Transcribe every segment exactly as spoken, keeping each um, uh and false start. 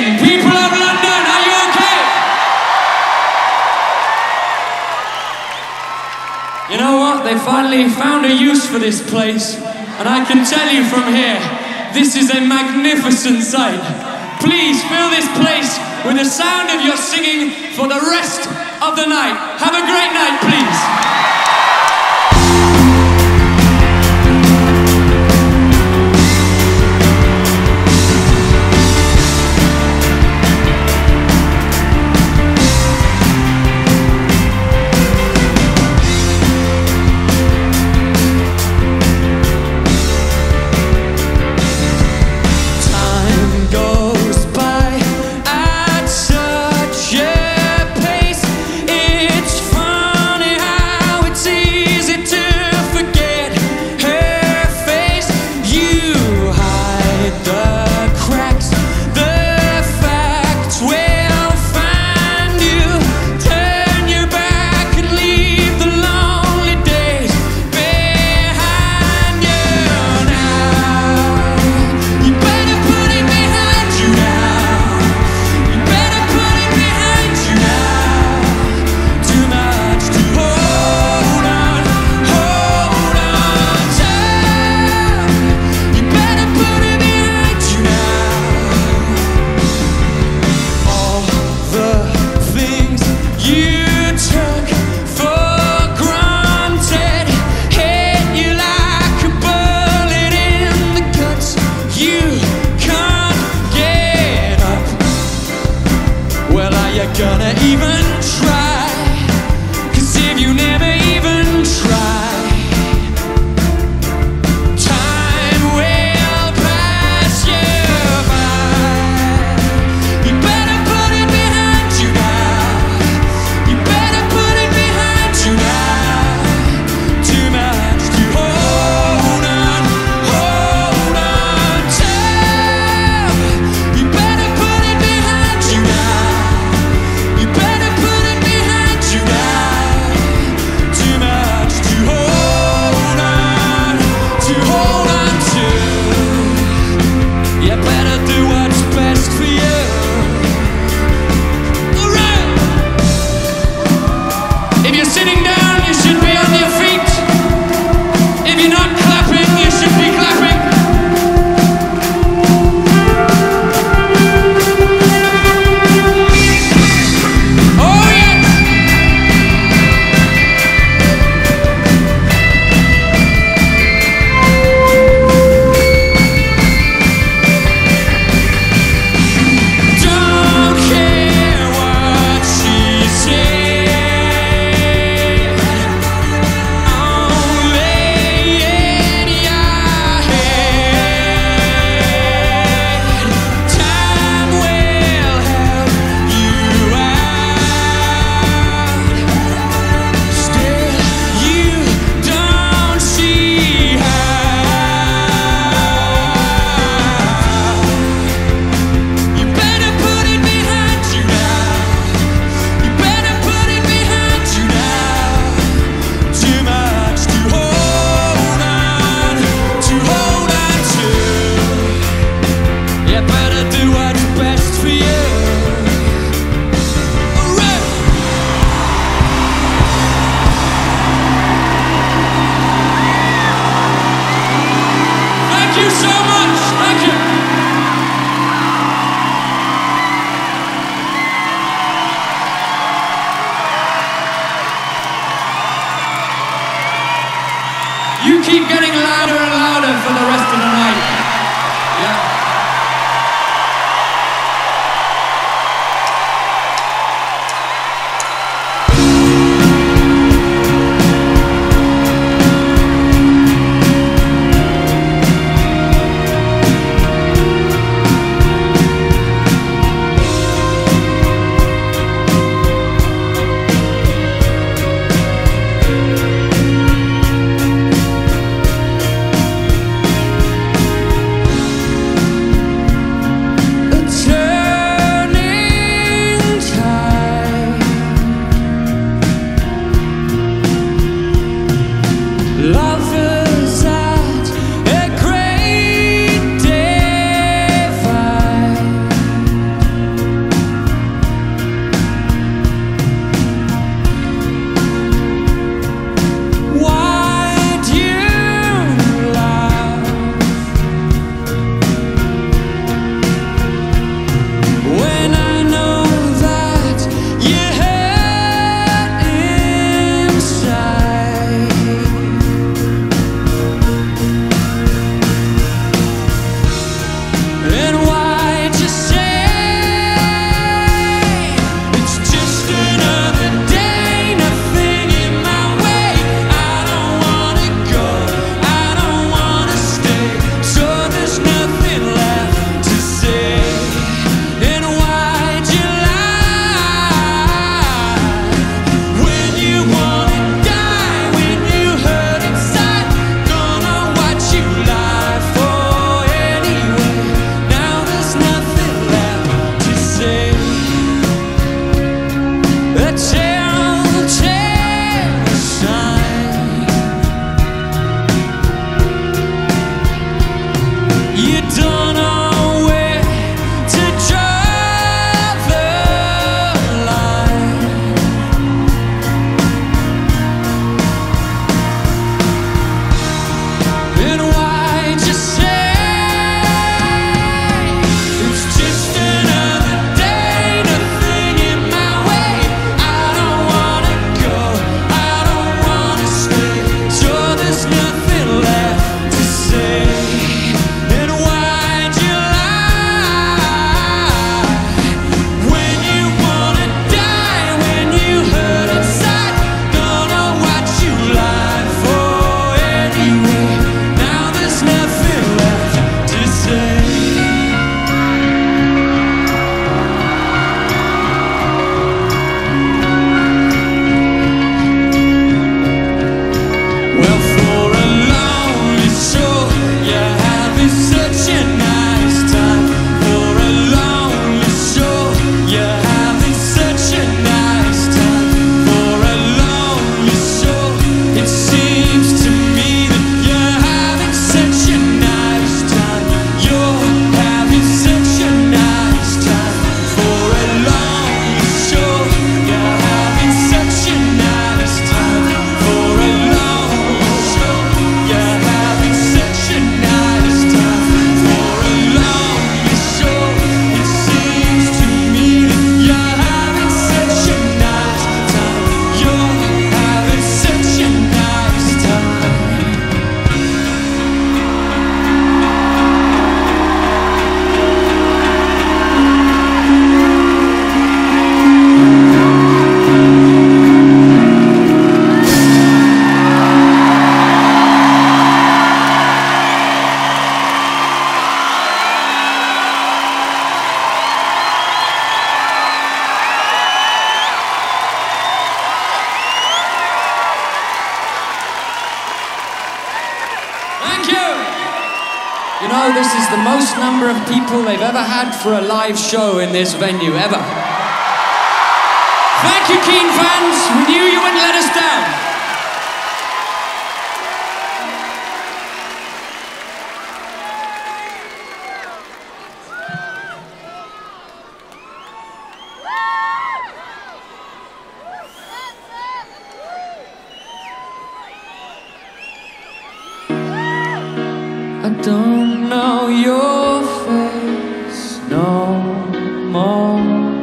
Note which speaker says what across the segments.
Speaker 1: sing? People of London, are you okay? You know what? They finally found a use for this place. And I can tell you from here, this is a magnificent sight. Please fill this place with the sound of your singing for the rest of the night. Have a great night, please. Gonna even try, 'cause if you never even try, time will pass you by. You better put it behind you now. You better put it behind you now. Too much to hold on, hold on to. You better put it behind you now. You keep getting louder and louder for the rest of the night. Yeah. know this is the most number of people they've ever had for a live show in this venue, ever. Thank you, Keane fans. We knew you wouldn't let us down. I don't know your face no more,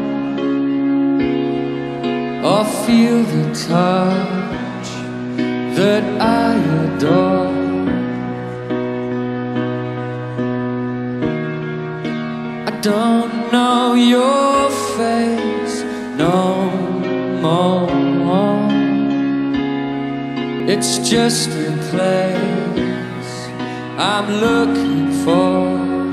Speaker 1: or feel the touch that I adore. I don't know your face no more. It's just a place I'm looking for.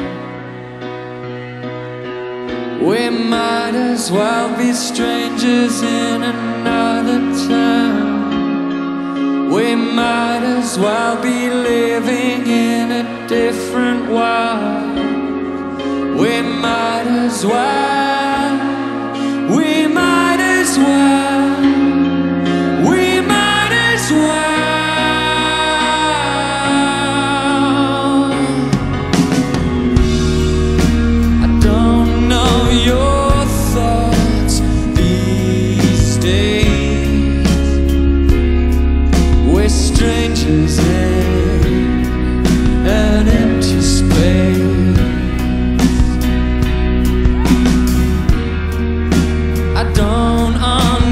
Speaker 1: We might as well be strangers in another town. We might as well be living in a different world. We might as well, we might as well, we might as well. Strangers in an empty space. I don't understand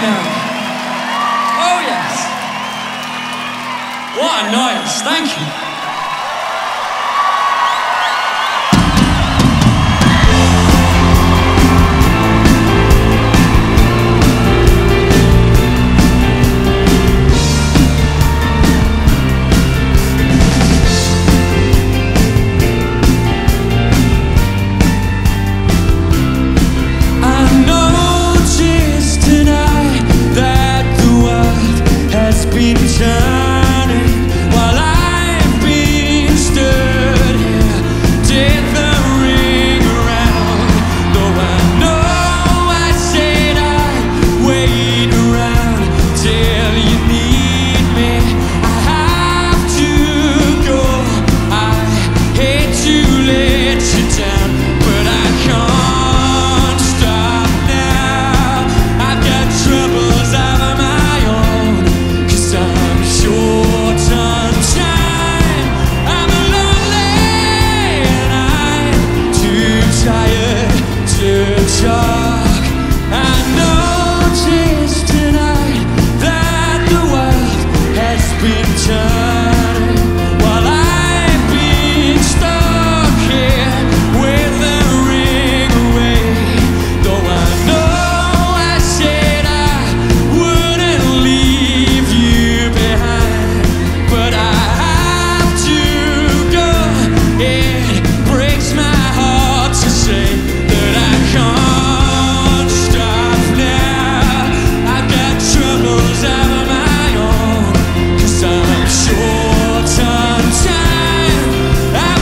Speaker 1: now. Oh yes. What a noise, thank you.
Speaker 2: Turning while I've been stood here, did the ring around. Though I know I said I'd wait around till you need me. I have to go. I hate to let you down, but I can't stop now. I've got troubles of my own, 'cause I'm short on time. I'm lonely and I'm too tired to talk. I noticed tonight that the world has been turning while I've been stuck here with the ring away. Though I know I said I wouldn't leave you behind, but I have to go. It breaks my heart to say that I can't stop now. I've got troubles of my own, 'cause I'm short on time. I'm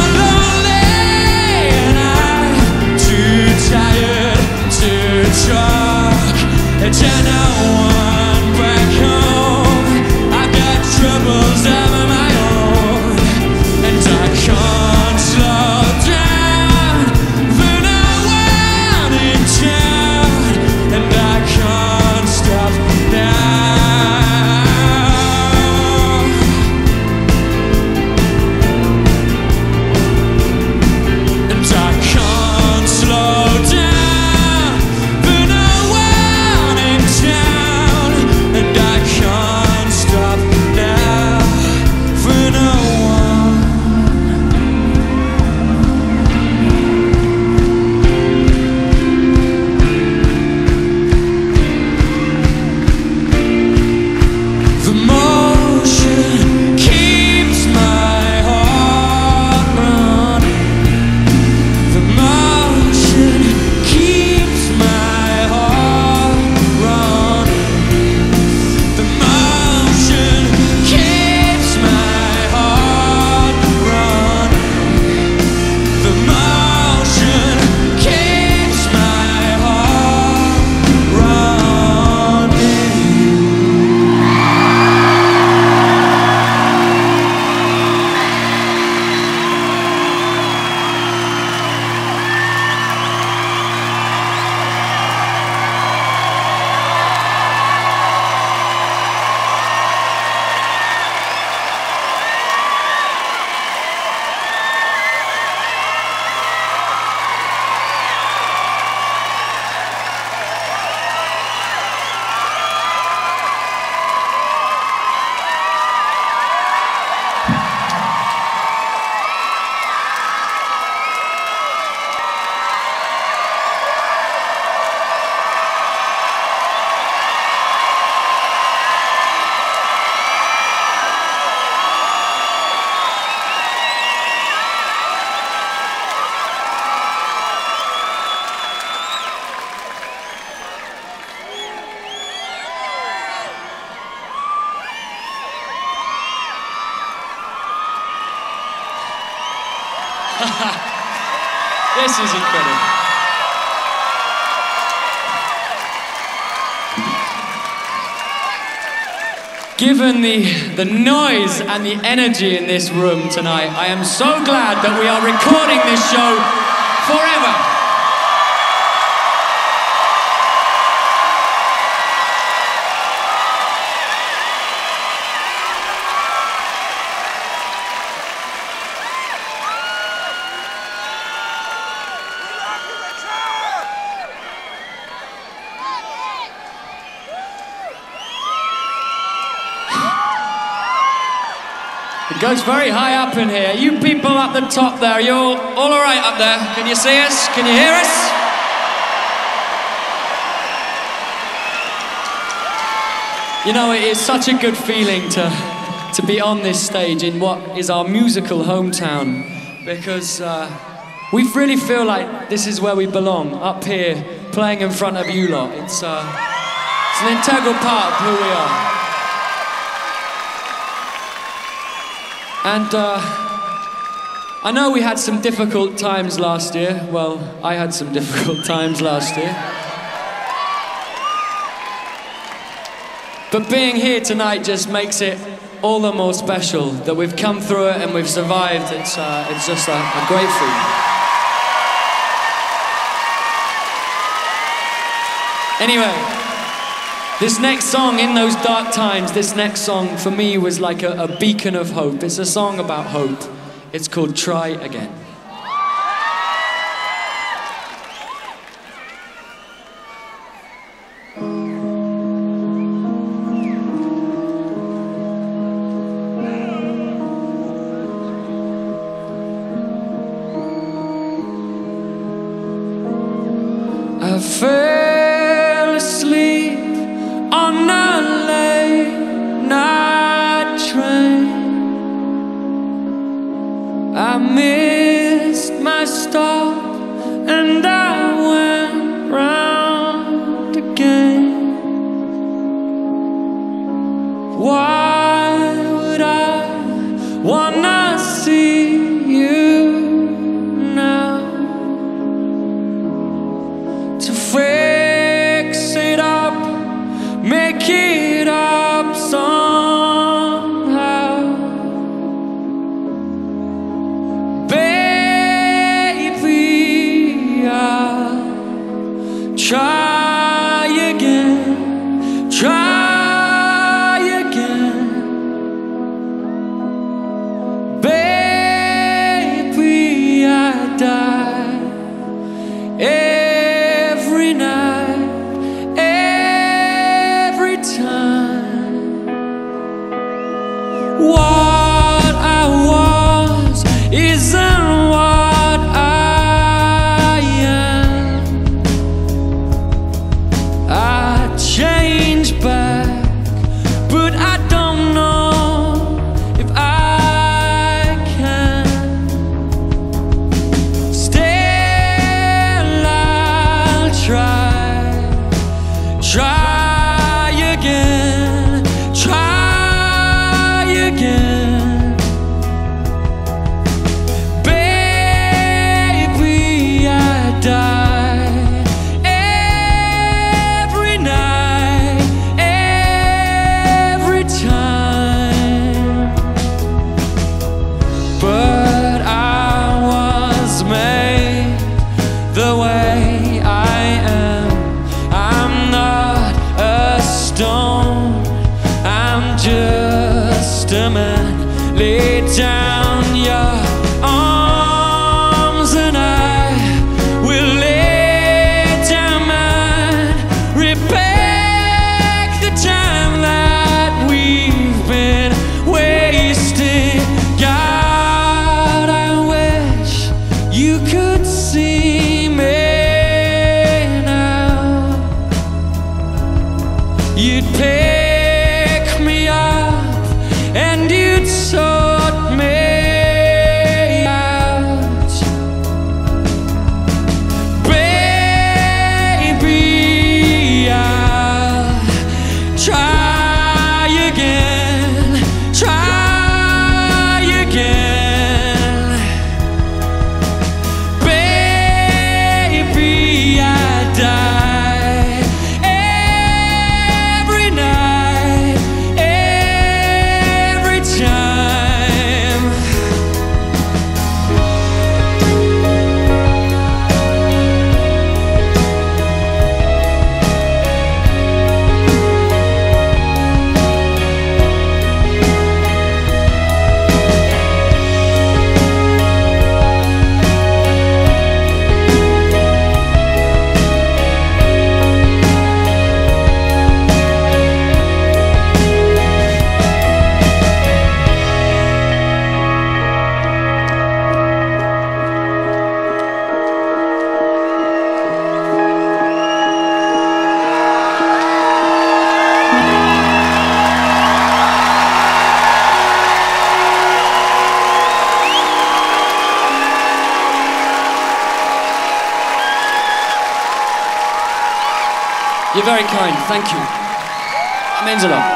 Speaker 2: lonely and I'm too tired to talk. And I know one back home. I've got troubles of my own, and I can't slow down for no one in town, and I can't stop now. And I can't slow down for no one in town, and I can't stop now for no one. The motion keeps my heart running. The motion keeps my heart running. The motion keeps my heart running. The motion keeps my heart running.
Speaker 1: This is incredible. Given the, the noise and the energy in this room tonight, I am so glad that we are recording this show forever.
Speaker 2: Goes very high up in here. You people up the top there, you all, all all right up there? Can you see us? Can you hear us? You know, it is such a good feeling to, to be on this stage in what is our musical hometown, because uh, we really feel like this is where we belong, up here, playing in front of you lot. It's, uh, it's an integral part of who we are. And uh, I know we had some difficult times last year. Well, I had some difficult times last year. But being here tonight just makes it all the more special that we've come through it and we've survived. It's, uh, it's just a, a great feeling. Anyway, this next song, In Those Dark Times, this next song for me was like a, a beacon of hope. It's a song about hope. It's called Try Again. I fell asleep on a late night train. I missed my stop and I went round again. Why would I wanna see you now? To fix it up, make it up somehow. Baby, I'll try again, try again. Baby, I die every night, every time. What I was isn't what I am. I changed back, but I don't know if I can. Still I'll try, try again, try again. Baby, I die every night, every time. But I was made the way I am. I'm not a stone, I'm just a man. Lay down your arms and I will lay down mine. Repack the time that we've been wasting. God, I wish you could see me You're very kind, thank you. That means a lot.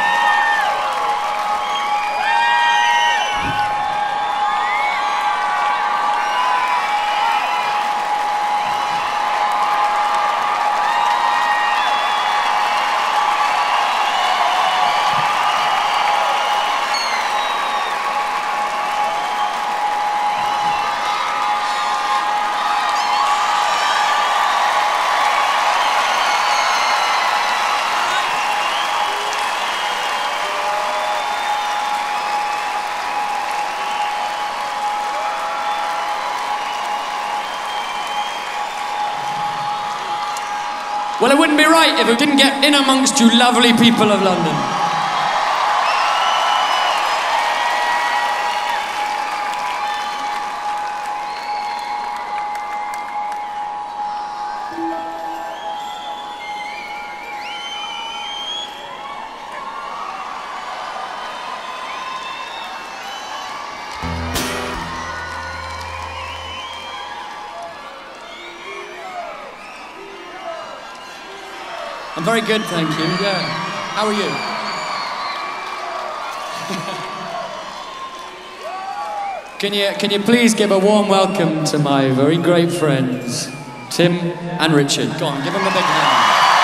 Speaker 2: Well, it wouldn't be right if we didn't get in amongst you lovely people of London. I'm very good, thank you. Yeah. How are you? Can you can you please give a warm welcome to my very great friends, Tim and Richard? Go on, give them a big hand.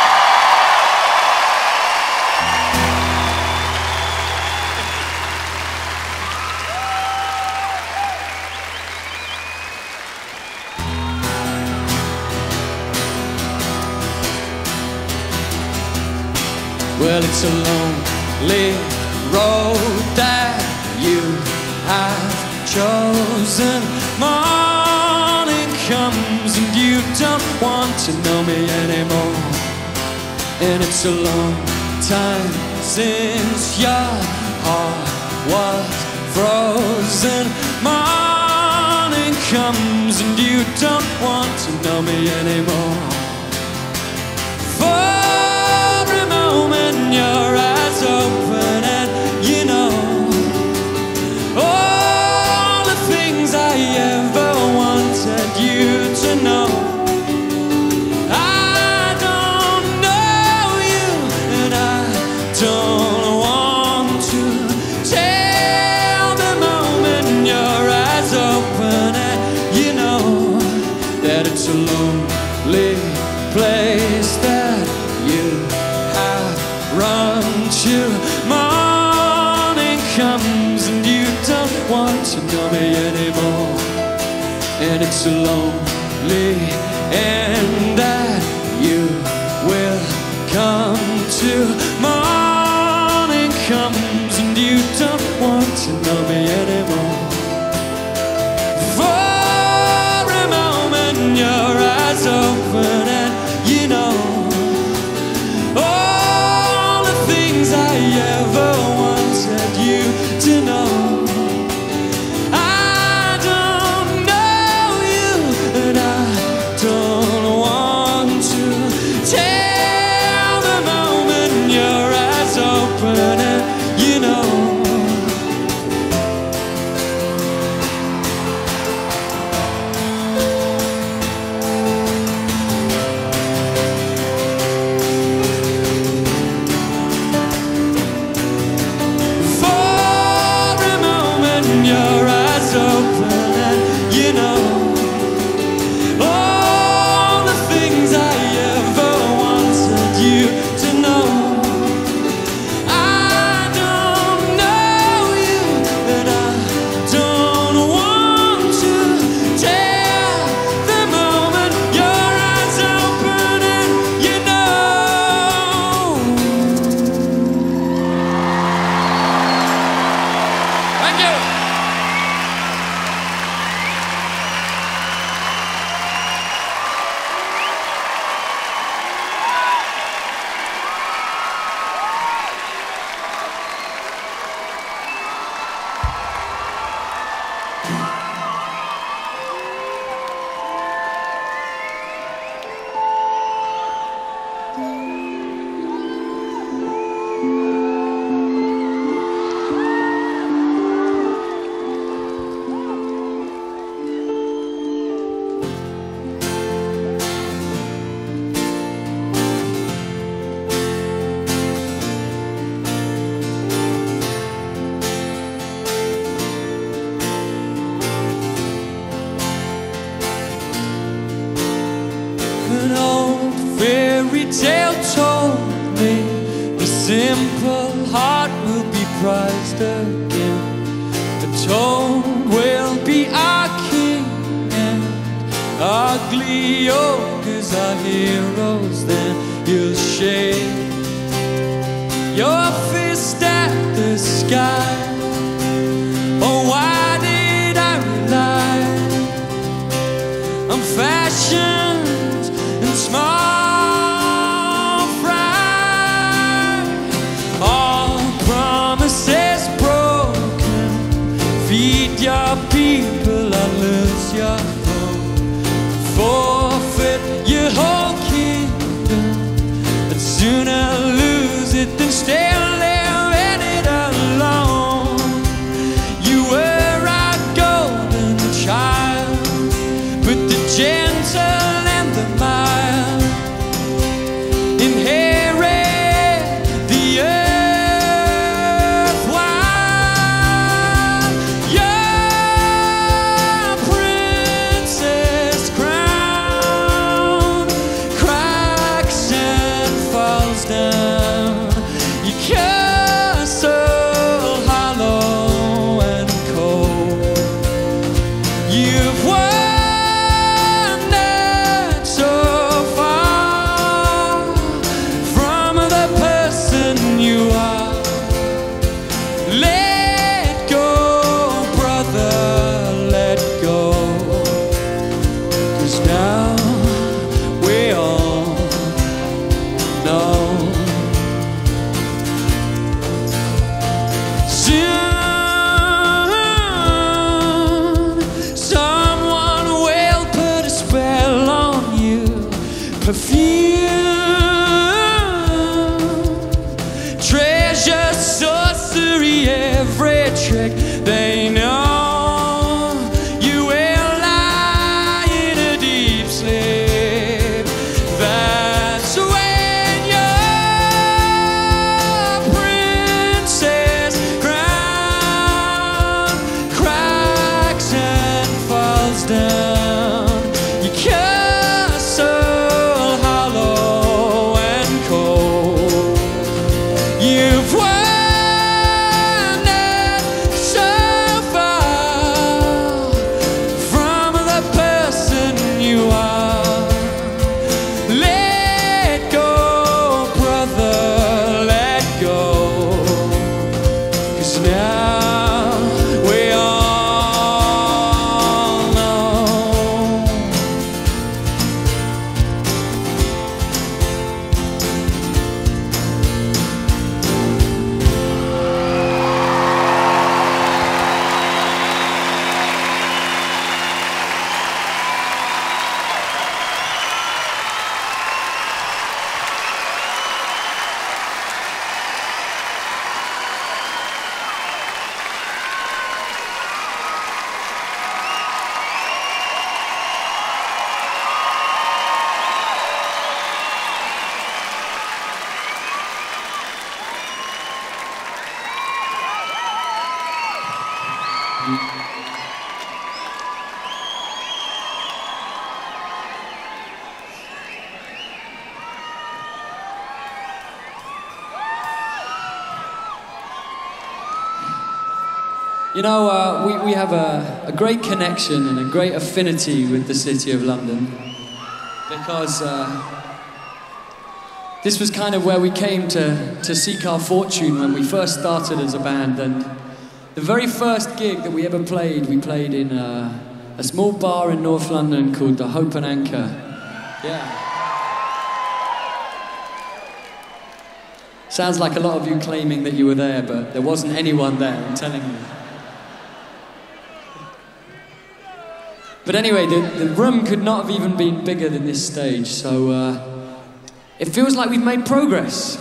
Speaker 2: Well, it's a lonely road that you have chosen. Morning comes and you don't want to know me anymore. And it's a long time since your heart was frozen. Morning comes and you don't want to know me anymore. For when your eyes open and you know all the things I ever wanted you to know. I don't know you and I don't want to tell the moment your eyes open and you know that it's a lonely place that you run to. Morning comes and you don't want to know me anymore. And it's a lonely end that you will come to. Morning comes and you don't want to know me anymore. For a moment your eyes open and you know I ever wanted you to know. I don't know you and I don't
Speaker 1: tale told me the simple heart will be prized again. The toad will be our king, and ugly ogres are heroes. Then you'll shake your fist at the sky. Oh, why did I rely on fashions and small fry? All promises broken. Feed your people or lose your throne. Forfeit your whole kingdom, and sooner lose it than stay there in it alone. You were our golden child, but the gentle and the mild inherit the earth wild. Your princess crown cracks and falls down. Your castle hollow and cold. You've wandered so far from the person you are. Let go, brother, let go. 'Cause now we all know. Soon, someone will put a spell on you. Perfume, treasure, sorcery, every trick they know. You will lie in a deep sleep. That's when your princess crown cracks and falls down. Your castle hollow and cold. You've wandered so far from the person you are. Let go, brother, let go. 'Cause now we all know.
Speaker 2: You know, uh, we, we have a, a great connection and a great affinity with the City of London, because uh, this was kind of where we came to, to seek our fortune when we first started as a band. And the very first gig that we ever played, we played in a, a small bar in North London called the Hope and Anchor. Yeah. Sounds like a lot of you claiming that you were there, but there wasn't anyone there, I'm telling you. But anyway, the, the room could not have even been bigger than this stage, so uh, it feels like we've made progress.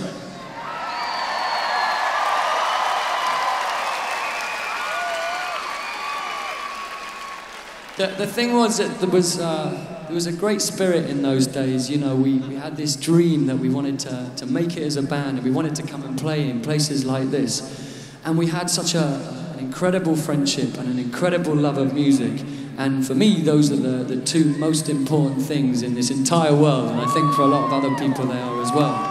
Speaker 2: The, the thing was that there was, uh, there was a great spirit in those days. You know, we, we had this dream that we wanted to, to make it as a band, and we wanted to come and play in places like this. And we had such a, an incredible friendship and an incredible love of music. And for me, those are the, the two most important things in this entire world, and I think for a lot of other people they are as well.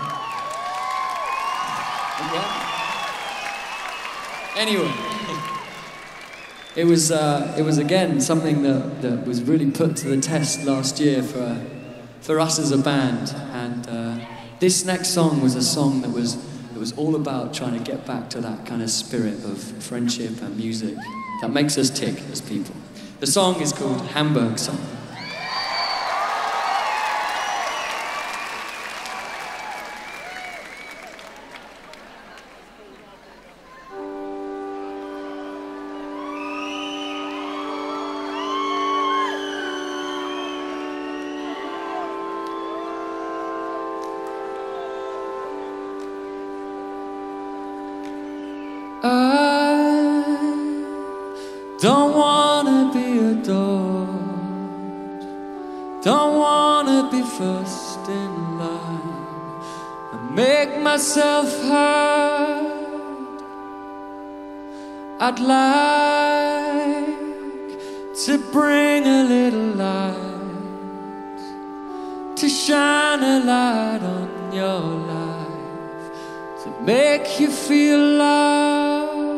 Speaker 2: Anyway, it was, uh, it was again something that, that was really put to the test last year for, for us as a band. And uh, this next song was a song that was, that was all about trying to get back to that kind of spirit of friendship and music that makes us tick as people. The song is called Hamburg Song. I don't wanna be adored, don't wanna be first in line, and make myself heard. I'd like to bring a little light, to shine a light on your life, to make you feel loved.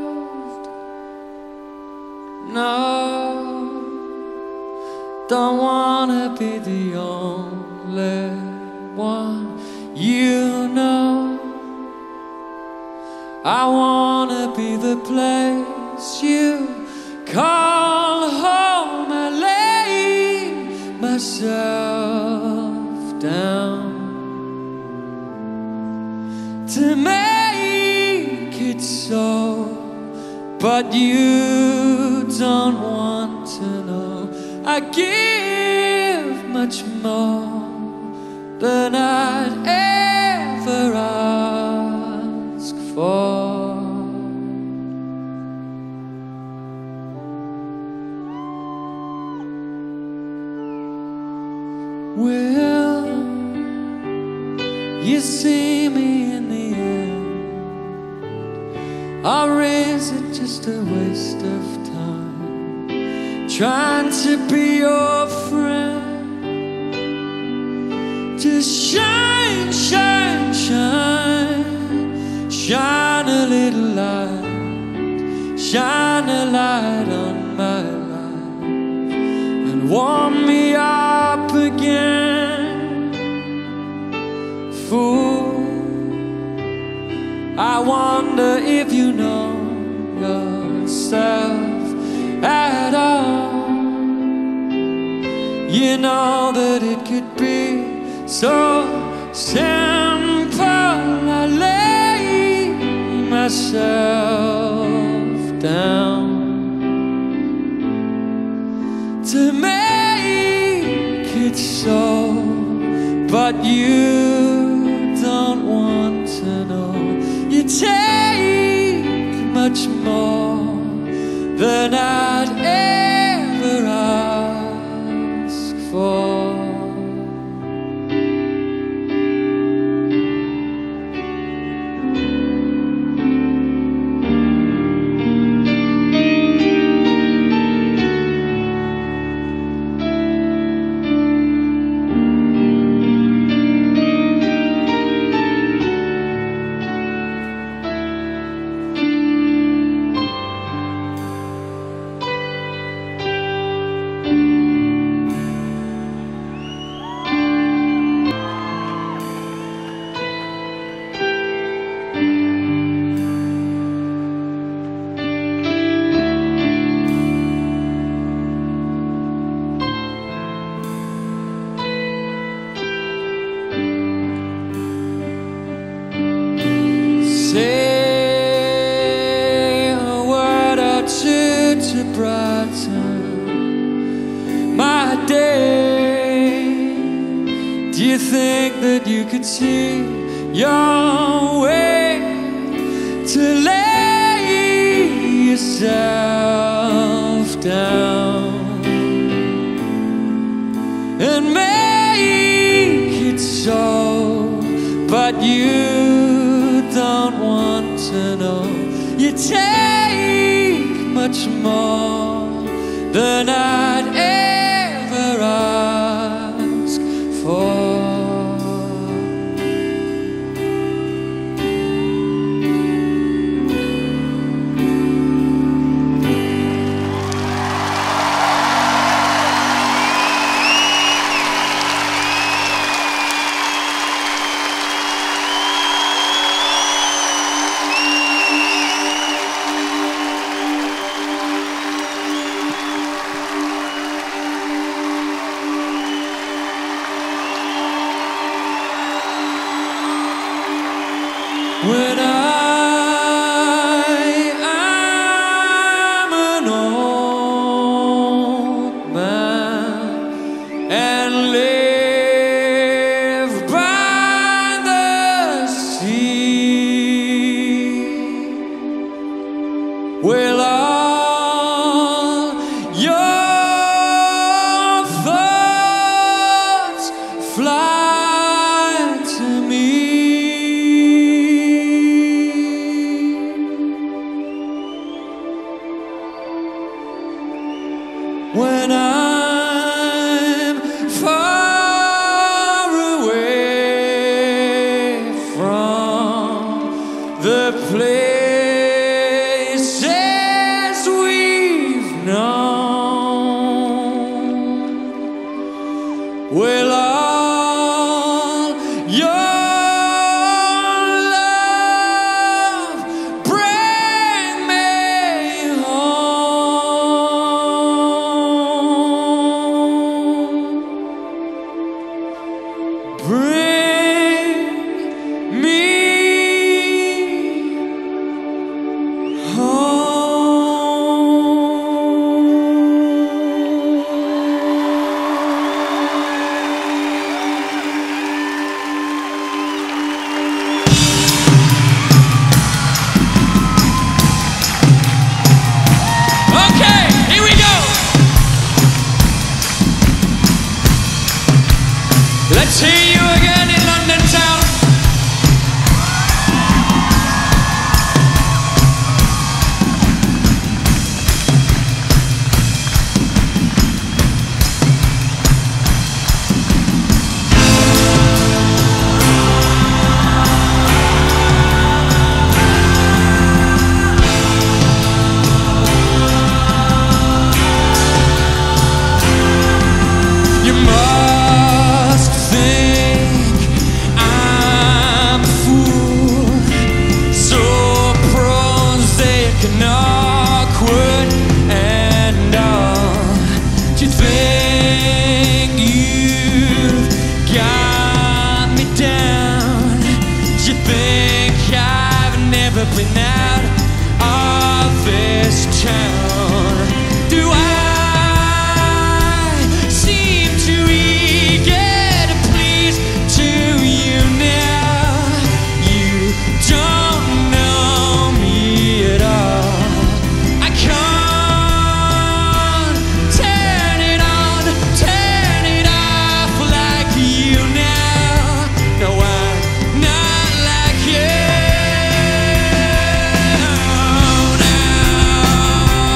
Speaker 2: No, don't wanna be the only one you know. I wanna be the place you call home. I lay myself down to make it so, but you don't want to know. I give much more than I'd ever ask for. Will you see me in the end? Or is it just a waste of time, trying to be your friend? Just shine, shine, shine, shine a little light, shine a light on my life, and warm me up again. Fool, I wonder if you know yourself at all. You know that it could be so simple. I lay myself down to make it so, but you don't want to know. You take much more than I'd ever ask for. Say a word or two to brighten my day. Do you think that you could see your way to lay yourself down and make it so, but you don't want to know. You take much more than I'd ever ask for. When I am an old man and live by the sea, will all your thoughts fly to me? When I'm far away from the places we've known, will all your love bring me home? Bring me home. Okay, here we go. Let's hear you again in London town. You must think I'm a fool, so prosaic and awkward and all. Do you think you've got me down? Do you think I've never been out of this town? Do I seem too eager to please to you now? You don't know me at all. I can't turn it on, turn it off like you now. No, I'm not like you now.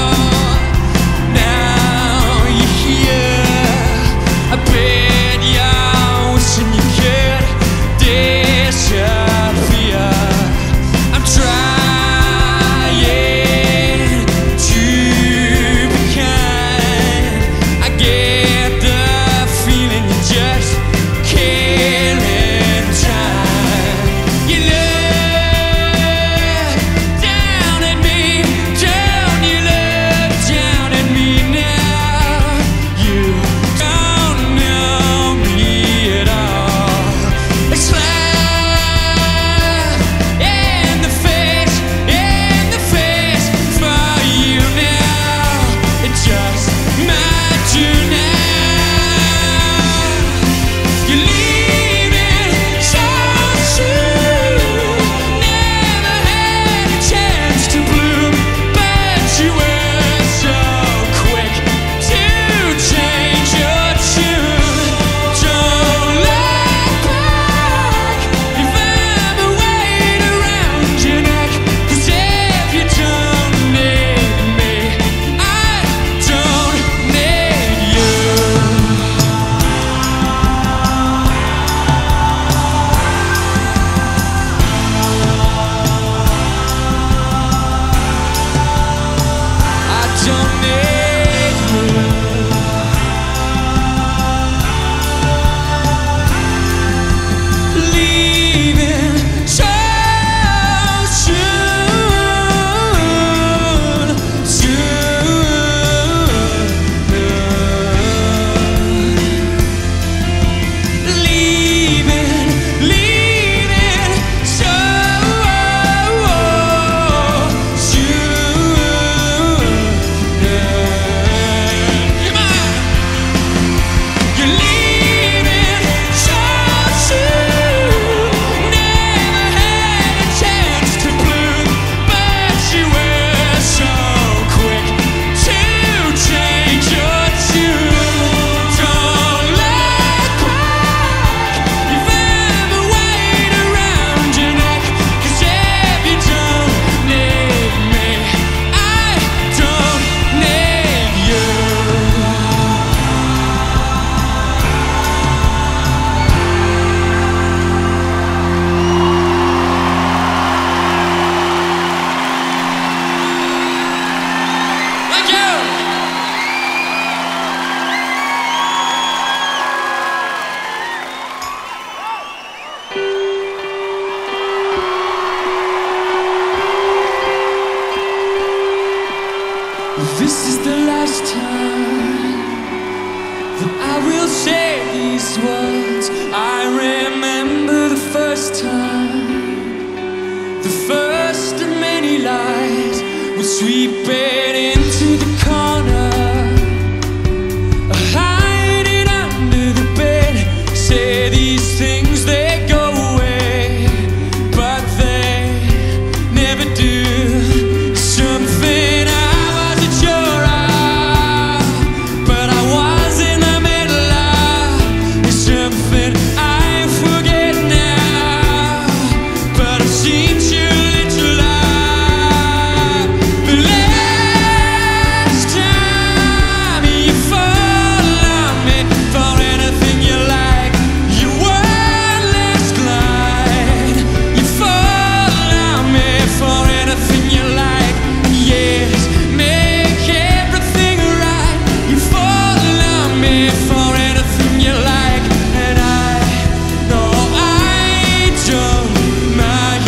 Speaker 1: these things, they go away, but they never do. Something I wasn't sure of, but I was in the middle of. It's something I forget now, but I've seen too little of. The last time you fall on me for anything you like, you were less glide. You fall on me for anything you like. Yes, make everything right. You fall on me for anything you like, and I know I don't mind.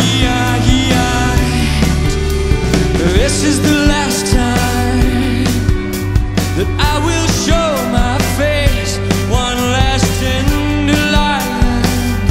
Speaker 1: This is the last time that I will show my face. One last tender line,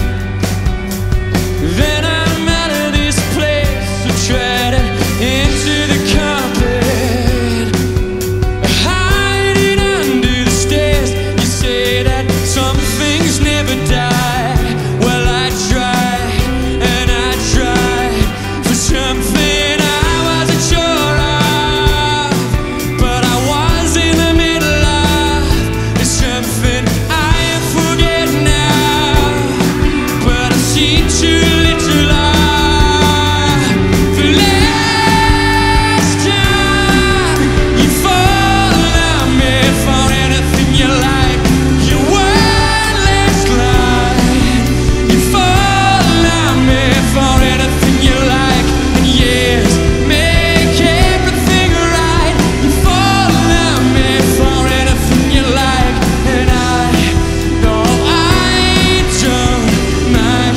Speaker 1: then I'm out of this place. So tread into the carpet, hiding under the stairs. You say that some things never die. Well, I tried and I tried for something I wasn't sure of, but I was in the middle of. It's something I forget now, but I've seen too little of. The last time you fall on me for anything you like, you were less glide. You fall on me for anything you like, and yes, make everything right. You fall on me for anything you like, and I know I don't mind.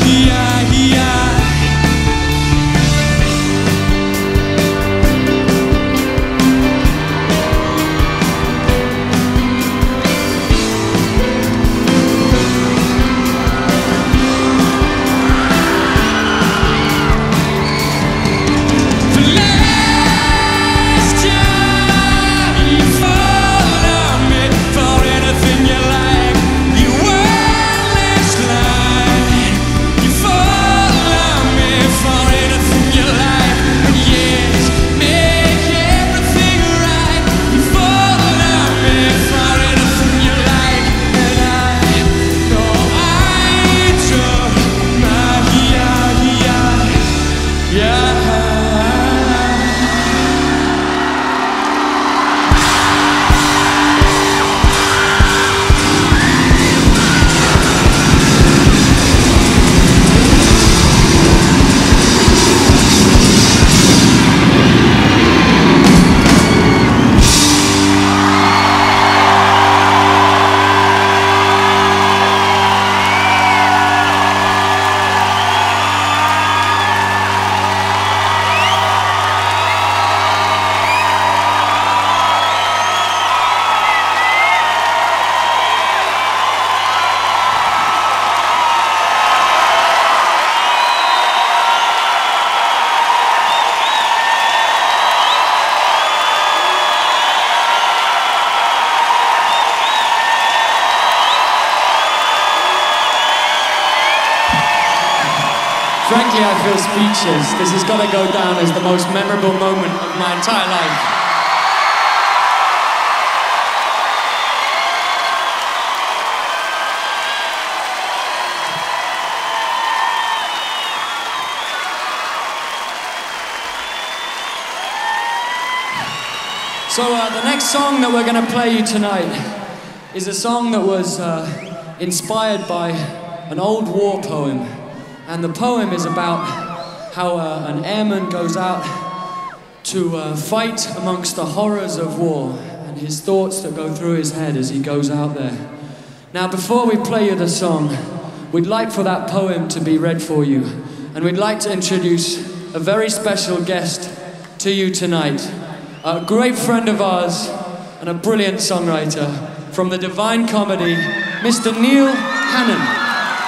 Speaker 1: The last time you fall on me for anything you like, you were less glide. You fall on me for anything you like, and yes, make everything right. You fall on me for anything you like, and I know I don't mind. Yeah.
Speaker 2: Frankly, I feel speechless. This has got to go down as the most memorable moment of my entire life. So uh, the next song that we're going to play you tonight is a song that was uh, inspired by an old war poem. And the poem is about how uh, an airman goes out to uh, fight amongst the horrors of war and his thoughts that go through his head as he goes out there. Now, before we play you the song, we'd like for that poem to be read for you. And we'd like to introduce a very special guest to you tonight. A great friend of ours and a brilliant songwriter from the Divine Comedy, Mister Neil Hannon.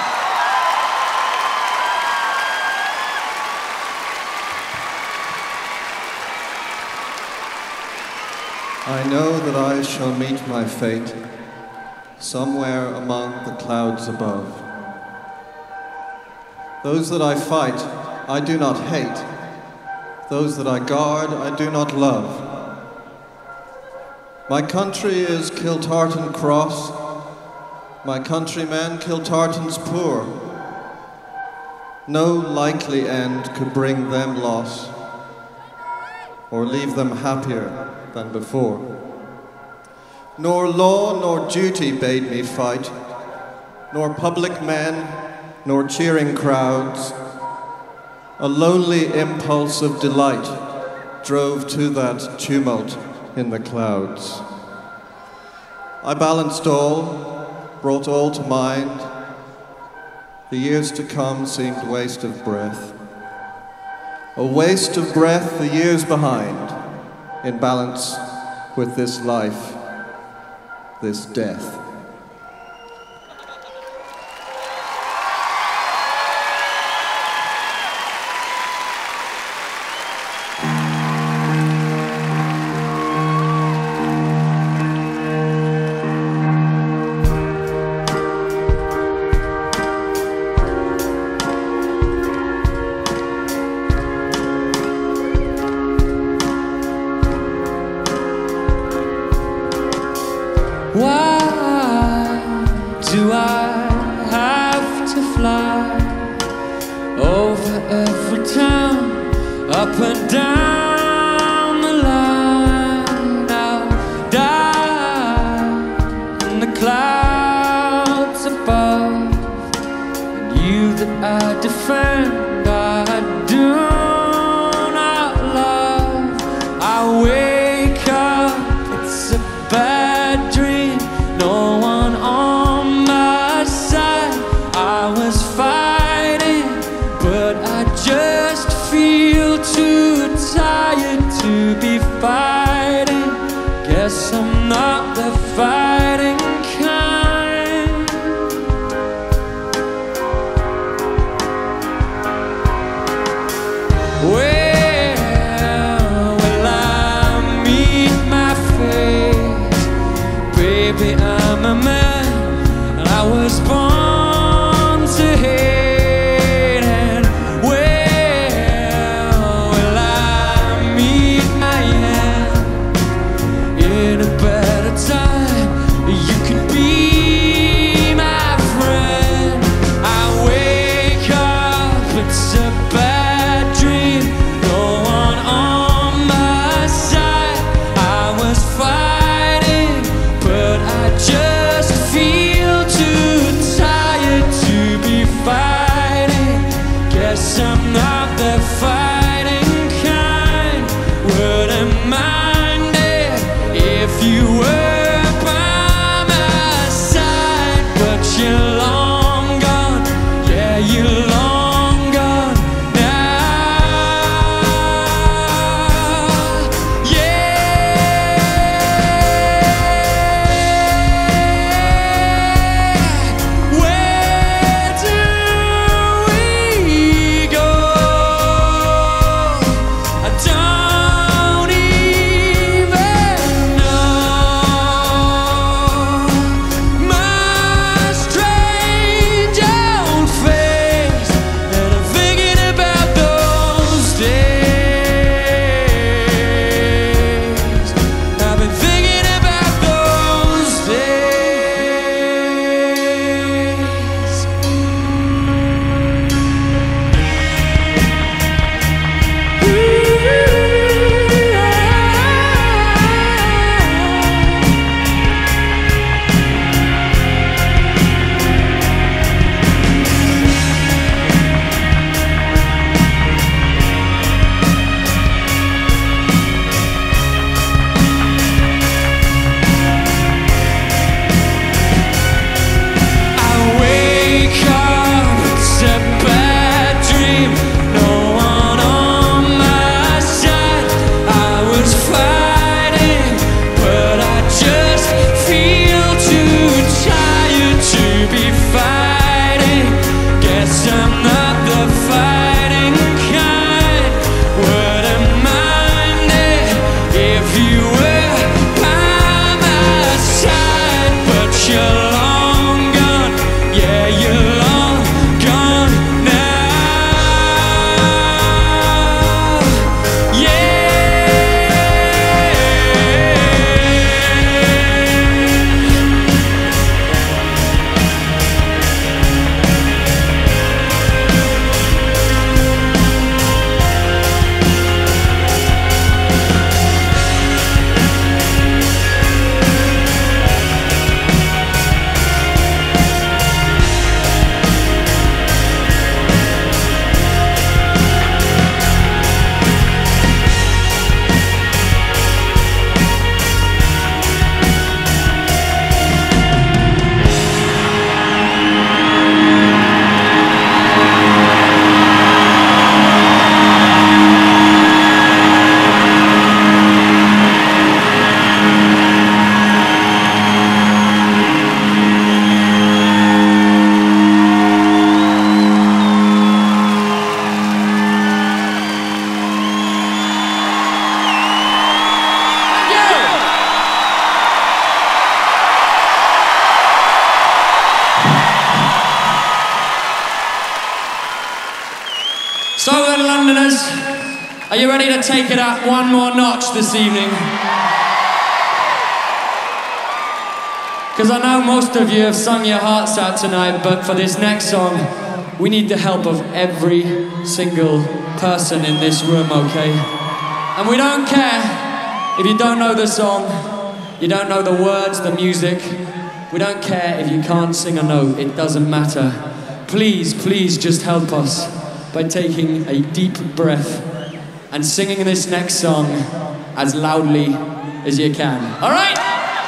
Speaker 3: I know that I shall meet my fate somewhere among the clouds above, Those that I fight, I do not hate. Those that I guard, I do not love. My country is Kiltartan Cross. My countrymen, Kiltartan's poor. No likely end could bring them loss, or leave them happier than before. Nor law nor duty bade me fight, nor public men, nor cheering crowds. A lonely impulse of delight drove to that tumult in the clouds. I balanced all, brought all to mind. The years to come seemed waste of breath. A waste of breath the years behind, in balance with this life, this death.
Speaker 1: Why do I have to fly over every town, up and down the line? I'll die in the clouds above, and you that I defend, I do not love. I wake up, it's a bad dream. No one on my side. I was fighting, but I just feel too tired to be fighting. Guess I'm not the fighting kind. Where will I meet my fate? Baby, I'm a man, and I was born to hate. And where will I meet my end? In a better time, you can be my friend. I wake up, it's a bad dream. No one on my side. I was fighting, but I just
Speaker 2: So then, Londoners, are you ready to take it up one more notch this evening? Because I know most of you have sung your hearts out tonight, but for this next song, we need the help of every single person in this room, okay? And we don't care if you don't know the song, you don't know the words, the music. We don't care if you can't sing a note, it doesn't matter. Please, please just help us by taking a deep breath and singing this next song as loudly as you can. All right?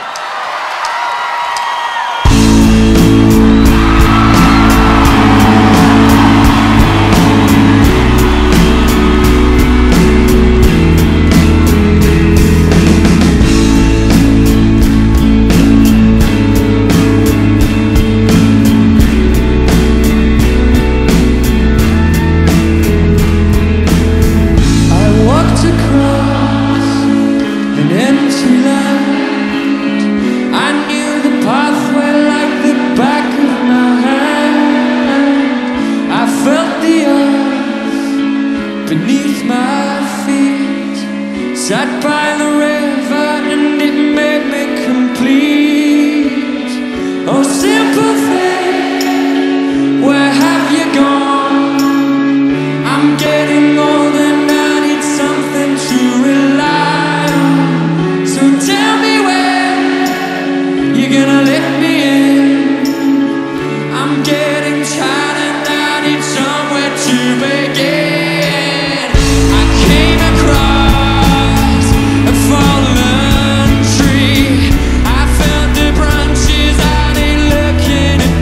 Speaker 2: Beneath my feet, sat by the river and it made me complete. Oh, simple thing, where have you gone? I'm getting old and I need something to rely on. So tell me when you're gonna let me in. I'm getting tired and I need somewhere to begin. Fallen tree, I felt the branches, I ain't looking at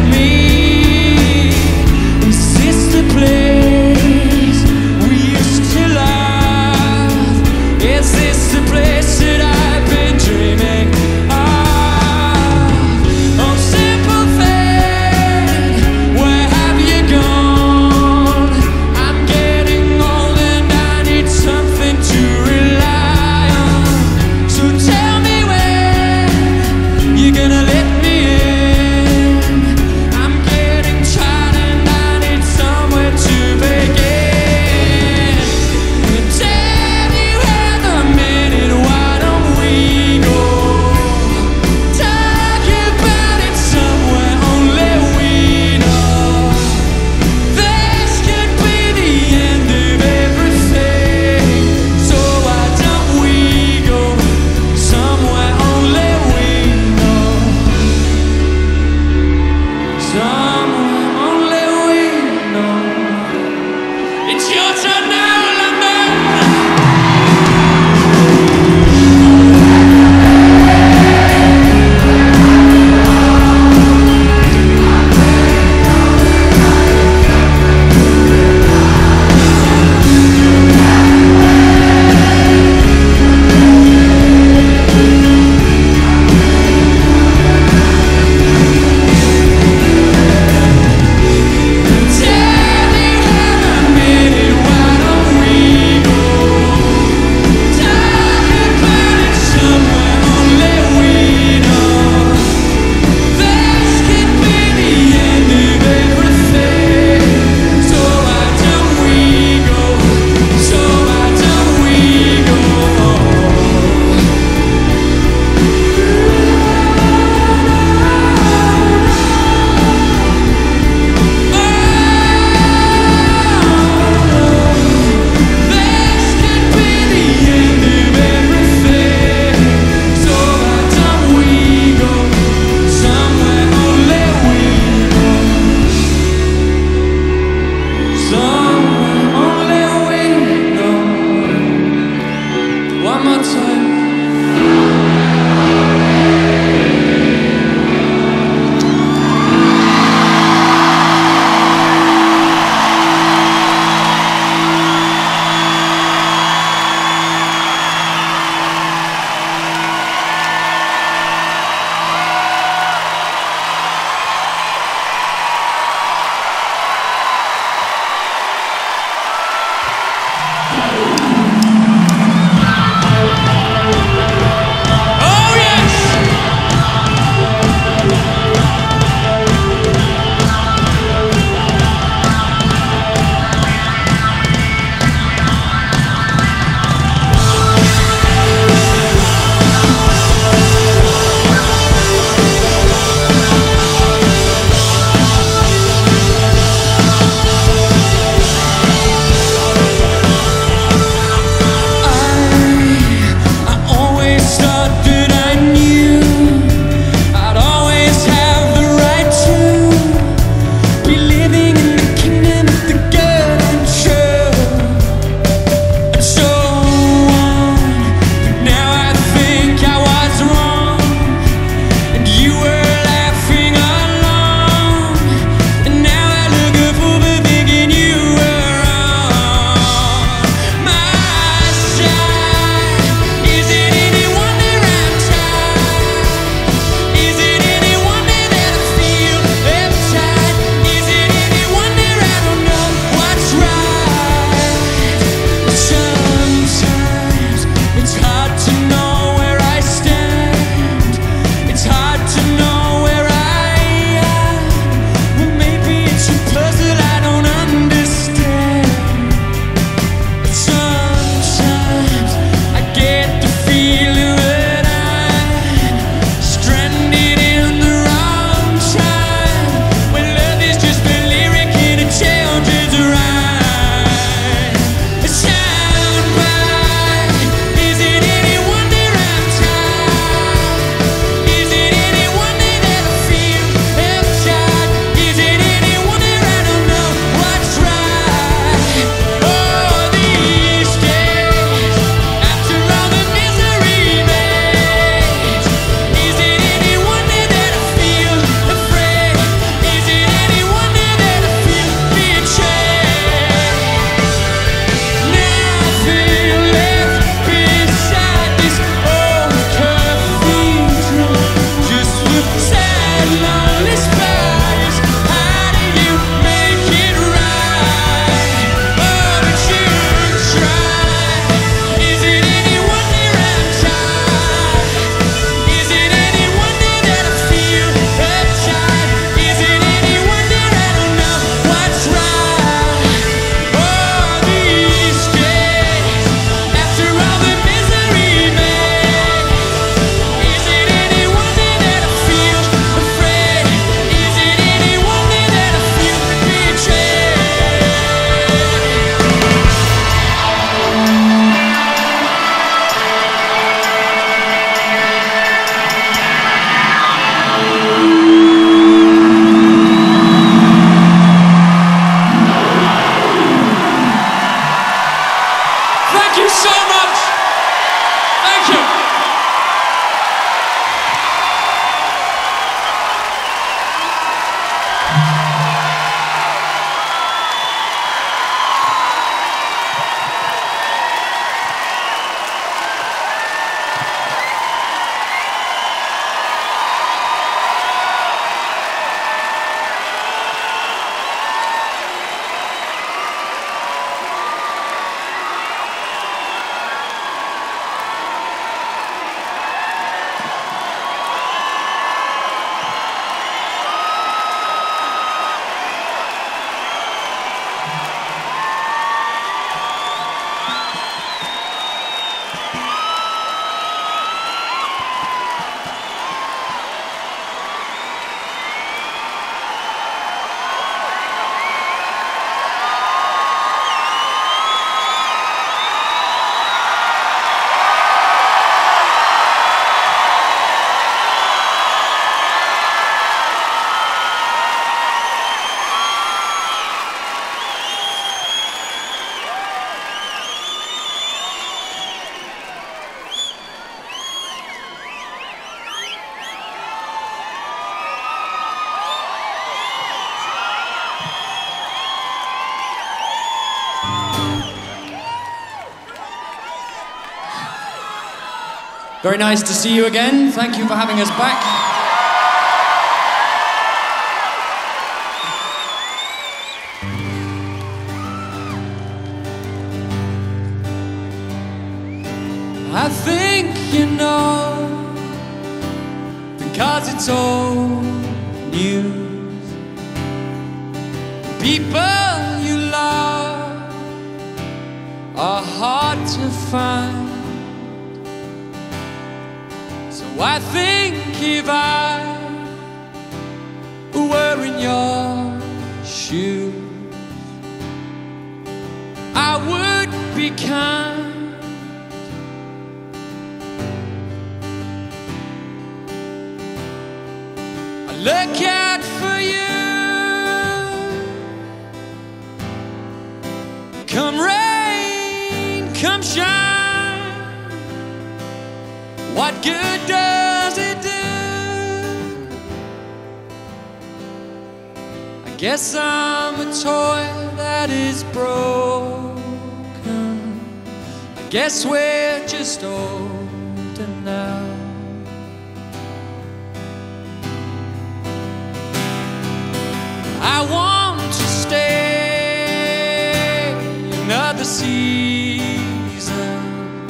Speaker 2: Very nice to see you again. Thank you for having us back.
Speaker 1: I think you know, because it's old news. People you love are hard to find. So I think if I were in your shoes, I would be kind. I look out for you, come rain, come shine. What good does it do? I guess I'm a toy that is broken. I guess we're just older now. I want to stay another season,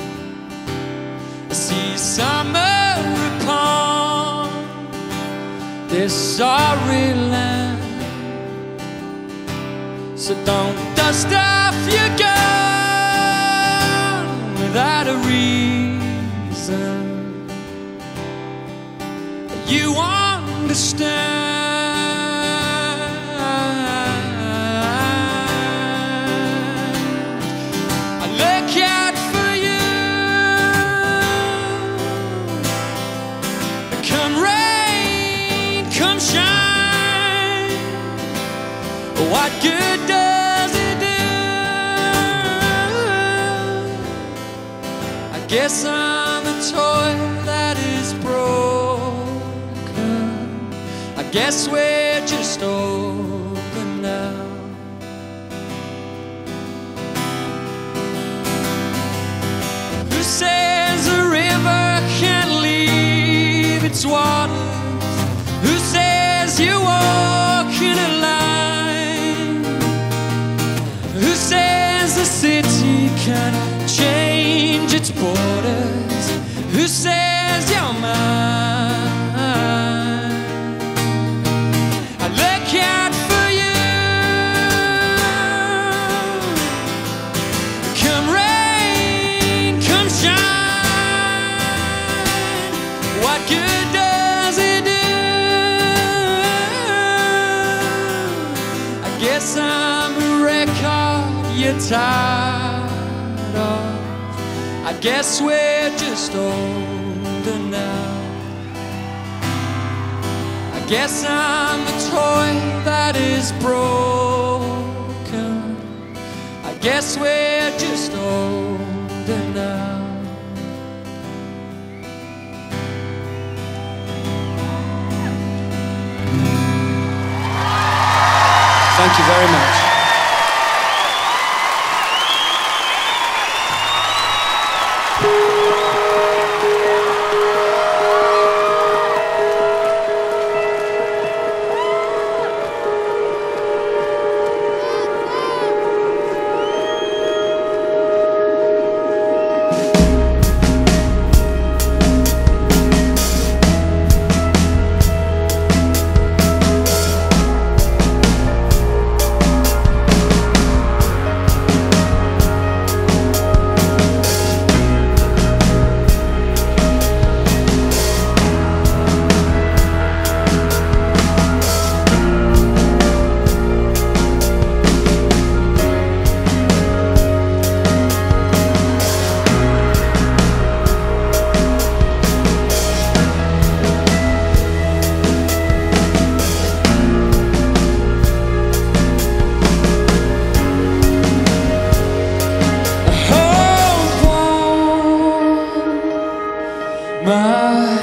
Speaker 1: see summer upon this sorry land. So don't dust off your gun without a reason. You understand. I look out for you, come rain, come shine. What good does it do? I guess I'm a toy that is broken. I guess we're just older now. Who says a river can't leave its waters? Who says you walk in a line? Who says the city can change its borders? Who says you're mine? I look out for you, come rain, come shine. What good does it do? I guess I'm a record you're tired of. I guess we're just older now. I guess I'm a toy that is broken. I guess we're just older now.
Speaker 2: Thank you very much.
Speaker 1: My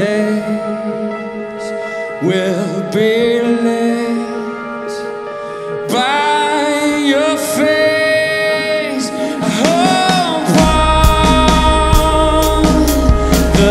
Speaker 1: days will be lit by your face. I hope all the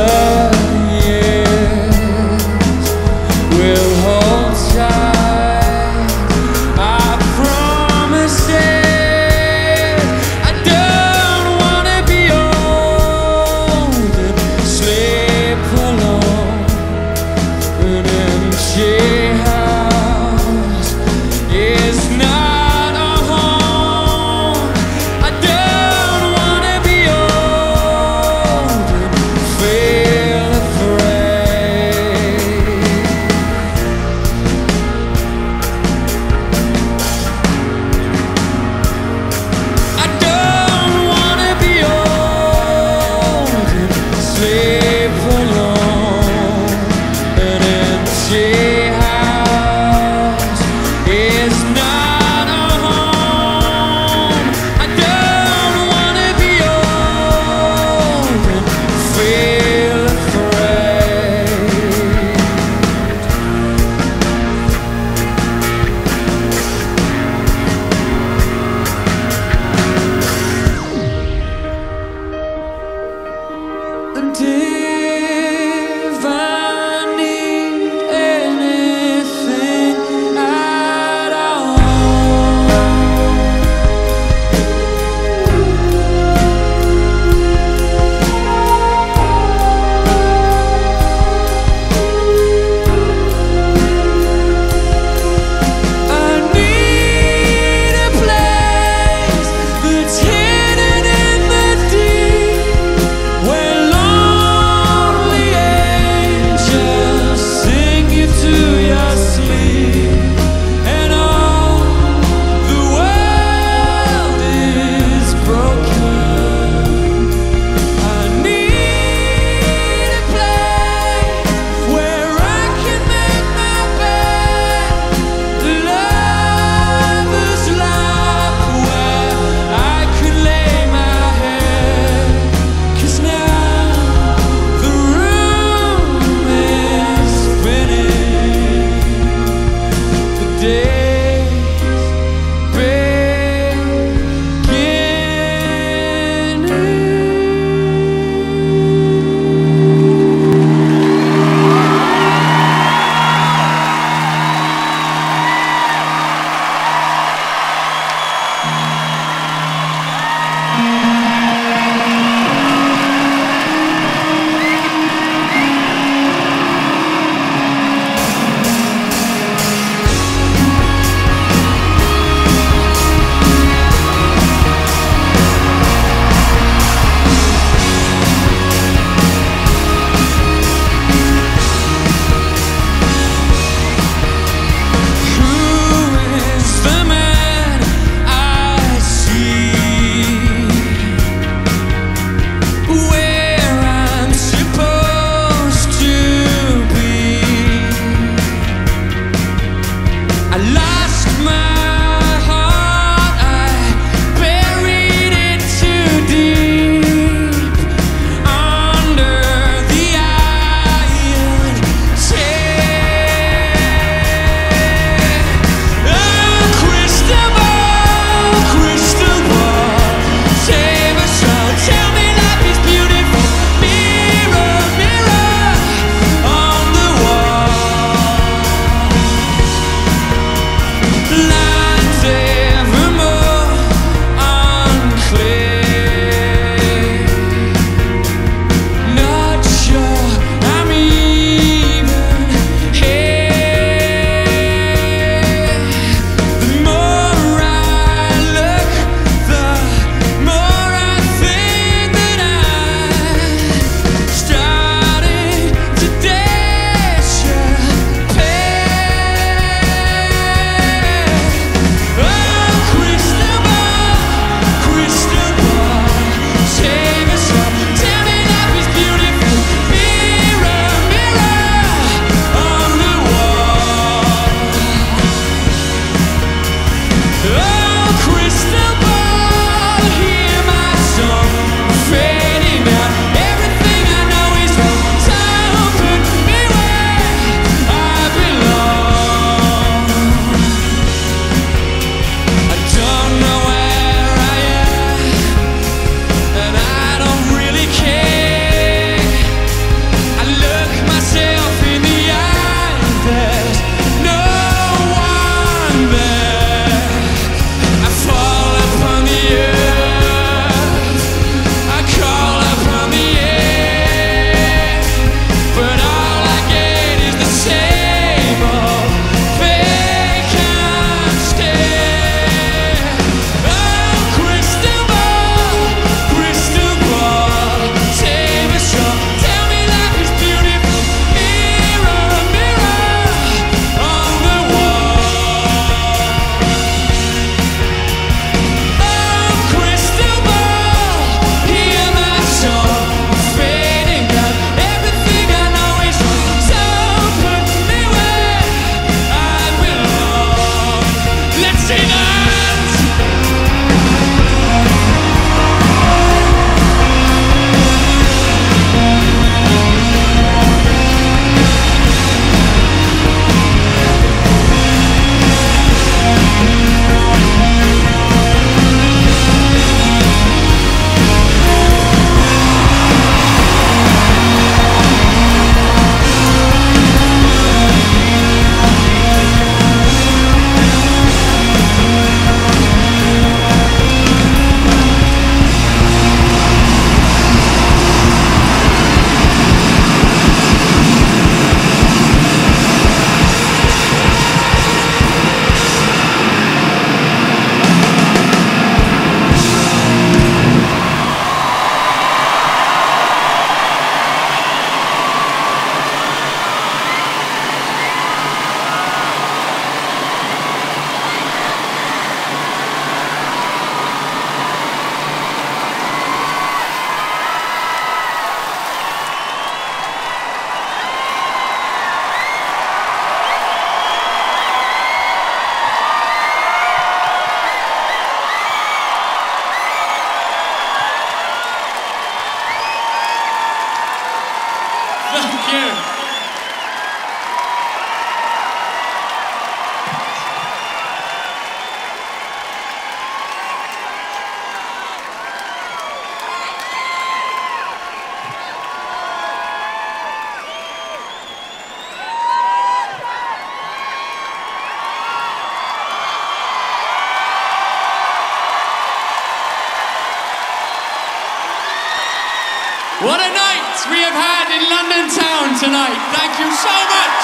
Speaker 2: What a night we have had in London town tonight. Thank you so much.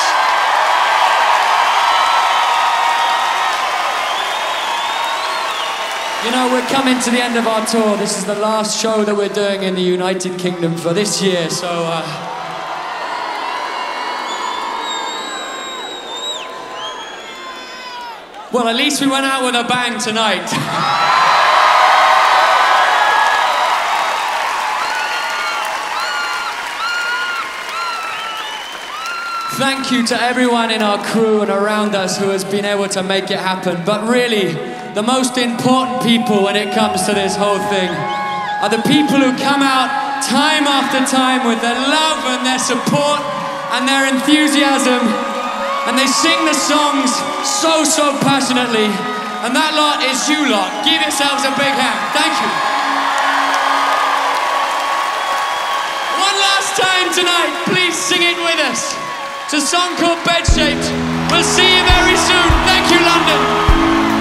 Speaker 2: You know, we're coming to the end of our tour. This is the last show that we're doing in the United Kingdom for this year, so... Uh, well, at least we went out with a bang tonight. Thank you to everyone in our crew and around us who has been able to make it happen. But really, the most important people when it comes to this whole thing are the people who come out time after time with their love and their support and their enthusiasm. And they sing the songs so, so passionately. And that lot is you lot. Give yourselves a big hand. Thank you. One last time tonight, please sing it with us. It's a song called Bed Shaped. We'll see you very soon. Thank you, London.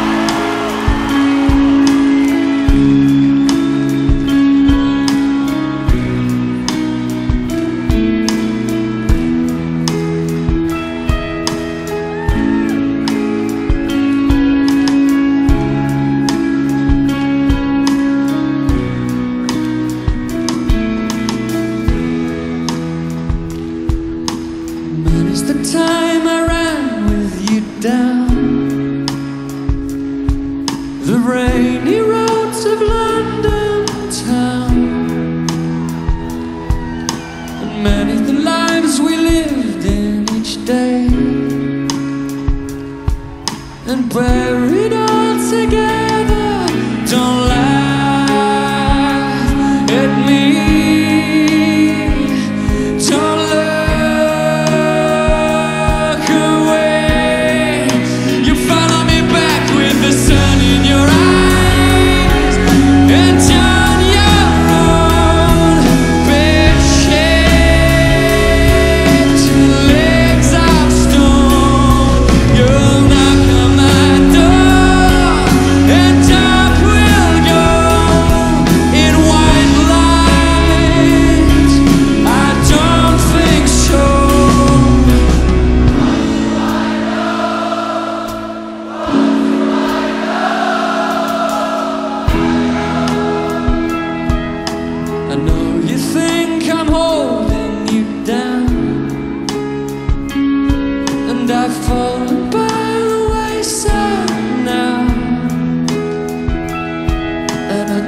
Speaker 2: Time I ran with you down the rainy roads of London town, and many the lives we lived in each day, and buried all together.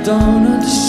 Speaker 2: don't understand.